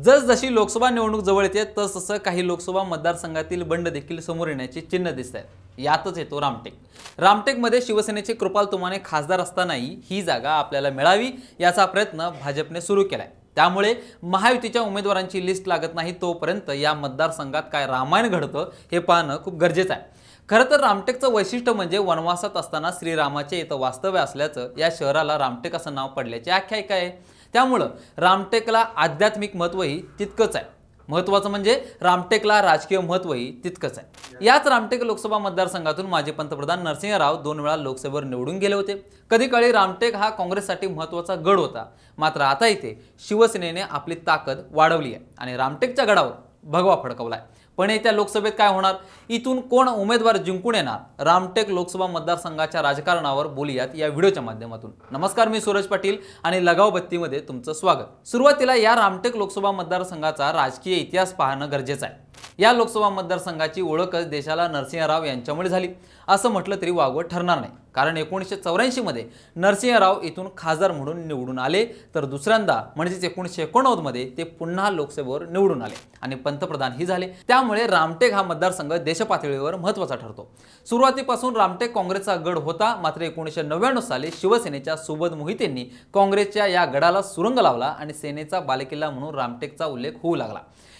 जसजशी लोकसभा निवडणूक जवळ येते तसतसं काही लोकसभा मतदारसंघातील बंड देखील समोर येण्याची चिन्ह दिसत आहेत। यातच येतो रामटेक। रामटेकमध्ये शिवसेनेचे कृपाल तुमाने खासदार असतानाही ही जागा आपल्याला मिळावी याचा प्रयत्न भाजपने सुरू केलाय। त्यामुळे महायुतीच्या उमेदवारांची लिस्ट लागत नाही तोपर्यंत या मतदारसंघात काय रामायण घडतं हे पाहणं खूप गरजेचं आहे। खरं तर रामटेकचं वैशिष्ट्य म्हणजे वनवासात असताना श्रीरामाचे इथं वास्तव्य असल्याचं या शहराला रामटेक असं नाव पडल्याची आख्यायिका आहे। त्यामुळे रामटेकला आध्यात्मिक महत्त्वही तितकंच आहे। महत्त्वाचं म्हणजे रामटेकला राजकीय महत्त्वही तितकंच आहे। याच रामटेक लोकसभा मतदारसंघातून माजी पंतप्रधान नरसिंह राव 2 वेळा लोकसभेवर निवडून गेले होते। कधी काळी रामटेक हा काँग्रेससाठी महत्त्वाचा गड होता, मात्र आता इथे शिवसेनेने आपली ताकद वाढवली आहे आणि रामटेकच्या गडावर भगवा फडकवलाय। पण येत्या लोकसभेत काय होणार, इथून कोण उमेदवार जिंकून येणार, रामटेक लोकसभा मतदारसंघाच्या राजकारणावर बोलूयात या व्हिडिओच्या माध्यमातून। नमस्कार, मी सूरज पाटील आणि लगाव बत्तीमध्ये तुमचं स्वागत। सुरुवातीला या रामटेक लोकसभा मतदारसंघाचा राजकीय इतिहास पाहणं गरजेचं आहे। या लोकसभा मतदारसंघाची ओळखच देशाला नरसिंह राव यांच्यामुळे झाली असं म्हटलं तरी वावगं ठरणार नाही। कारण 1984 मध्ये नरसिंह राव इथून खासदार म्हणून निवडून आले, तर दुसऱ्यांदा म्हणजेच 1989 मध्ये ते पुन्हा लोकसभेवर निवडून आले आणि पंतप्रधानही झाले। त्यामुळे रामटेक हा मतदारसंघ देशपातळीवर महत्त्वाचा ठरतो। सुरुवातीपासून रामटेक काँग्रेसचा गड होता, मात्र 1999 साली शिवसेनेच्या सुबोध मोहितेंनी काँग्रेसच्या या गडाला सुरंग लावला आणि सेनेचा बालेकिल्ला म्हणून रामटेकचा उल्लेख होऊ लागला।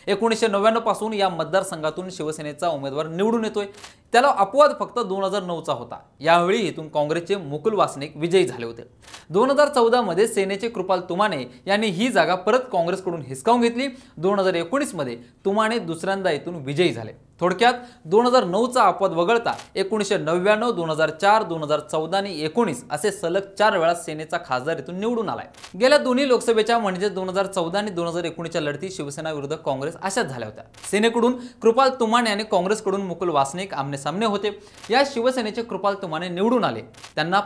1999 पासून या मतदारसंघातून शिवसेनेचा उमेदवार निवडून येतोय। त्याला अपवाद फक्त 2009चा होता। यावेळी इथून काँग्रेसचे मुकुल वासनिक विजयी झाले होते। 2014 मध्ये सेनेचे कृपाल तुमाने यांनी ही जागा परत काँग्रेसकडून हिसकावून घेतली। 2019 मध्ये तुमाने दुसऱ्यांदा इथून विजयी झाले। थोडक्यात 2009चा अपवाद वगळता 1999, 2004, 2014 आणि 19 असे सलग 4 वेळा सेनेचा खासदार इथून निवडून आलाय। गेल्या दोन्ही लोकसभेच्या म्हणजे 2014 आणि 2019च्या लढती शिवसेना विरुद्ध काँग्रेस अशाच झाल्या होत्या। सेनेकडून कृपाल तुमाने आणि काँग्रेसकडून मुकुल वासनिक आमने सामने होते। या शिवसेनेचे कृपाल तुमाने निवडून आले, त्यांना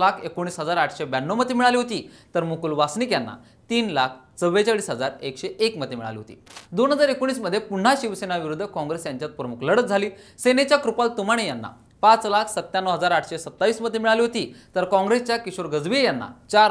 5,19,892 मते मिळाली होती, तर मुकुल वासनिक यांना 3,44,101 मते मिळाली होती। 2019 मध्ये पुन्हा शिवसेना विरुद्ध काँग्रेस यांच्यात प्रमुख लढत झाली। सेनेच्या कृपाल तुमाने यांना 5,97,827 मते मिळाली होती, तर काँग्रेसच्या किशोर गजबे यांना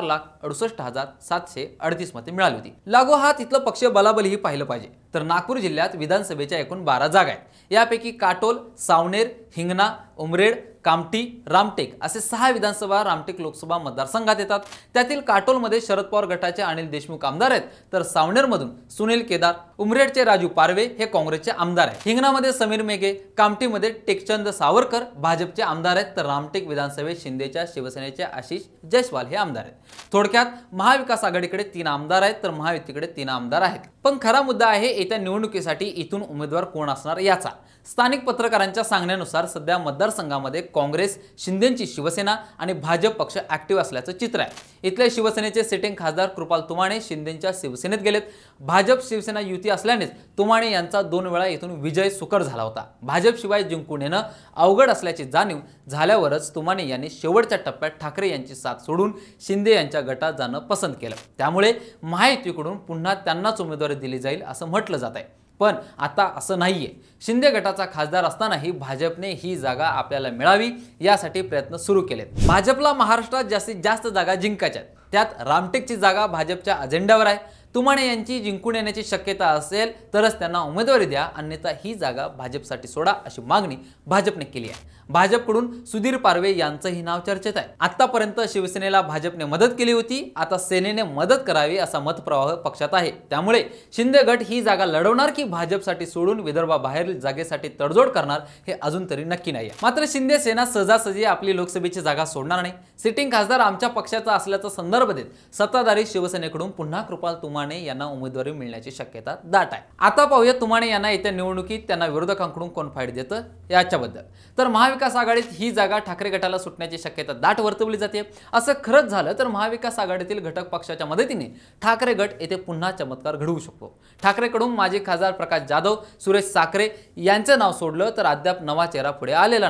4,68,738 मते मिळाली होती। लागोहात इथलं पक्षीय बलाबलीही पाहिलं पाहिजे तर नागपूर जिल्ह्यात विधानसभेच्या एकूण 12 जागा आहेत। यापैकी काटोल, सावनेर, हिंगणा, उमरेड, कामठी, रामटेक असे 6 विधानसभा रामटेक लोकसभा मतदारसंघात येतात। त्यातील काटोलमध्ये शरद पवार गटाचे अनिल देशमुख आमदार आहेत, तर सावनेरमधून सुनील केदार, उमरेडचे राजू पारवे हे काँग्रेसचे आमदार आहेत। हिंगणामध्ये समीर मेघे, कामठीमध्ये टेकचंद सावरकर भाजपचे आमदार आहेत, तर रामटेक विधानसभेत शिंदेच्या शिवसेनेचे आशिष जयस्वाल हे आमदार आहेत। थोडक्यात महाविकास आघाडीकडे 3 आमदार आहेत, तर महायुतीकडे 3 आमदार आहेत। पण खरा मुद्दा आहे येत्या निवडणुकीसाठी इथून उमेदवार कोण असणार याचा। स्थानिक पत्रकारांच्या सांगण्यानुसार सध्या मतदारसंघामध्ये काँग्रेस, शिंदेची शिवसेना आणि भाजप पक्ष ऍक्टिव्ह असल्याचं चित्र आहे। इथले शिवसेनेचे सिटिंग खासदार कृपाल तुमाने शिंदेच्या शिवसेनेत गेलेत। भाजप शिवसेना युती असल्यानेच तुमाने यांचा 2 वेळा इथून विजय सुकर झाला होता। भाजप शिवाय जिंकून येणं अवघड असल्याची जाणीव झाल्यावरच तुमाने यांनी शेवटच्या टप्प्यात ठाकरे यांची साथ सोडून शिंदे यांच्या गटात जाणं पसंत केलं। त्यामुळे महायुतीकडून पुन्हा त्यांनाच उमेदवारी दिली जाईल असं म्हटलं जात आहे। पण आता असं नाहीये। शिंदे गटाचा खासदार असतानाही भाजपने ही जागा आपल्याला मिळावी यासाठी प्रयत्न सुरू केलेत। भाजपला महाराष्ट्रात जास्तीत जास्त जागा जिंकायच्या आहेत, त्यात रामटेकची जागा भाजपच्या अजेंड्यावर आहे। तुमाने यांची जिंकून येण्याची शक्यता असेल तरच त्यांना उमेदवारी द्या, अन्यथा ही जागा भाजपसाठी सोडा अशी मागणी भाजपने केली आहे। भाजपकडून सुधीर पारवे यांचंही नाव चर्चेत आहे। आतापर्यंत शिवसेनेला भाजपने मदत केली होती, आता सेनेने मदत करावी असा मतप्रवाह पक्षात आहे। त्यामुळे शिंदे गट ही जागा लढवणार की भाजपसाठी सोडून विदर्भाबाहेरील जागेसाठी तडजोड करणार हे अजून तरी नक्की नाही आहे। मात्र शिंदे सेना सहजासहजी आपली लोकसभेची जागा सोडणार नाही। सिटिंग खासदार आमच्या पक्षाचा असल्याचा संदर्भ देत सत्ताधारी शिवसेनेकडून पुन्हा कृपाल तुमाने यांना उमेदवारी मिळण्याची शक्यता दाट आहे। आता पाहूया तुमाने यांना येत्या निवडणुकीत त्यांना विरोधकांकडून कोण फाईट देतं याच्याबद्दल। तर महाविकास आघाडीत ही जागा ठाकरे गटाला सुटण्याची शक्यता दाट वर्तवली जाते। असं खरंच झालं तर महाविकास आघाडीतील घटक पक्षाच्या मदतीने ठाकरे गट येथे पुन्हा चमत्कार घडवू शकतो। ठाकरेकडून माजी खासदार प्रकाश जाधव, सुरेश साखरे यांचं नाव सोडलं तर अद्याप नवा चेहरा पुढे आलेला नाही।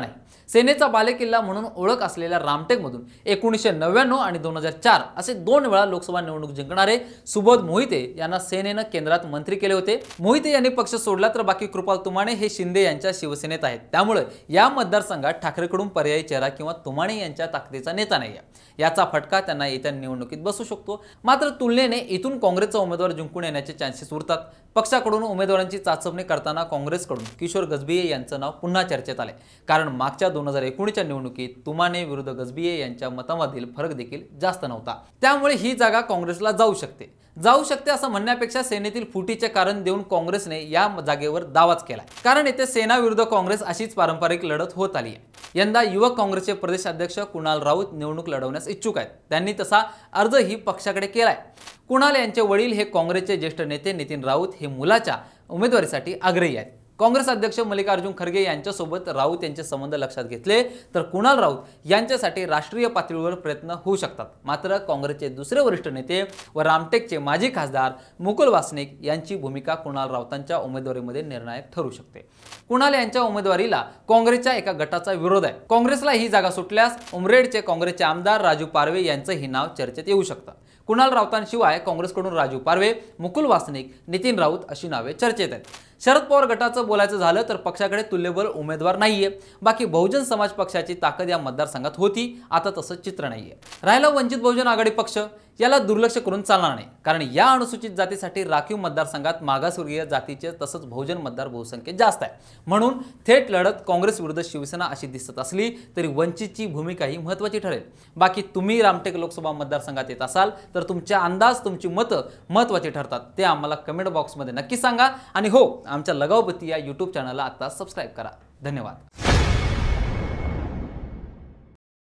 सेनेचा बालेकिल्ला म्हणून ओळख असलेल्या रामटेकमधून 1999 आणि 2004 असे 2 वेळा लोकसभा निवडणूक जिंकणारे सुबोध मोहिते यांना सेनेनं केंद्रात मंत्री केले होते। मोहिते यांनी पक्ष सोडला तर बाकी कृपाल तुमाणे हे शिंदे यांच्या शिवसेनेत आहेत। त्यामुळे या मतदारसंघात ठाकरेकडून पर्यायी चेहरा किंवा तुमाणे यांच्या ताकदीचा नेता नाही आहे। याचा फटका त्यांना येत्या निवडणुकीत बसू शकतो। मात्र तुलनेने इथून काँग्रेसचा उमेदवार जिंकून येण्याचे चान्सेस उरतात। पक्षाकडून उमेदवारांची चाचपणी करताना काँग्रेसकडून किशोर गजभिये यांचं नाव पुन्हा चर्चेत आले, कारण मागच्या 2019च्या निवडणुकीत तुमाणे विरुद्ध गजभिये यांच्या मतामधील फरक देखील जास्त नव्हता। त्यामुळे ही जागा काँग्रेसला जाऊ शकते असं म्हणण्यापेक्षा सेनेतील फुटीचे कारण देऊन काँग्रेसने या जागेवर दावाच केला, कारण येथे सेना विरुद्ध काँग्रेस अशीच पारंपरिक लढत होत आली आहे। यंदा युवक काँग्रेसचे प्रदेश अध्यक्ष कुणाल राऊत निवडणूक लढवण्यास इच्छुक आहेत। त्यांनी तसा अर्जही पक्षाकडे केलाय। कुणाल यांचे वडील हे काँग्रेसचे ज्येष्ठ नेते नितीन राऊत हे मुलाच्या उमेदवारीसाठी आग्रही आहेत। काँग्रेस अध्यक्ष मल्लिकार्जुन खरगे यांच्यासोबत राऊत यांचे संबंध लक्षात घेतले तर कुणाल राऊत यांच्यासाठी राष्ट्रीय पातळीवर प्रयत्न होऊ शकतात। मात्र काँग्रेसचे दुसरे वरिष्ठ नेते व रामटेकचे माजी खासदार मुकुल वासनिक यांची भूमिका कुणाल राऊतांच्या उमेदवारीमध्ये निर्णायक ठरू शकते। कुणाल यांच्या उमेदवारीला काँग्रेसच्या एका गटाचा विरोध आहे। काँग्रेसला ही जागा सुटल्यास उमरेडचे काँग्रेसचे आमदार राजू पारवे यांचंही नाव चर्चेत येऊ शकतं। कुणाल राऊतांशिवाय काँग्रेसकडून राजू पारवे, मुकुल वासनिक, नितीन राऊत अशी नावे चर्चेत आहेत। शरद पवार गटाचं बोलायचं झालं तर पक्षाकडे तुल्यबळ उमेदवार नाहीये। बाकी बहुजन समाज पक्षाची ताकद या मतदारसंघात होती, आता तसं चित्र नाहीये। राहिला वंचित बहुजन आघाडी पक्ष, याला दुर्लक्ष करून चालणार नाही, कारण या अनुसूचित जातीसाठी राखीव मतदारसंघात मागासवर्गीय जातीचे तसंच बहुजन मतदार बहुसंख्य जास्त आहे। म्हणून थेट लढत काँग्रेस विरुद्ध शिवसेना अशी दिसत असली तरी वंचितची भूमिकाही महत्त्वाची ठरेल। बाकी तुम्ही रामटेक लोकसभा मतदारसंघात येत असाल तर तुमचे अंदाज, तुमची मतं महत्त्वाची ठरतात, ते आम्हाला कमेंट बॉक्समध्ये नक्की सांगा। आणि हो, आमच्या लगावबत्ती या YouTube चॅनलला आता सबस्क्राईब करा। धन्यवाद।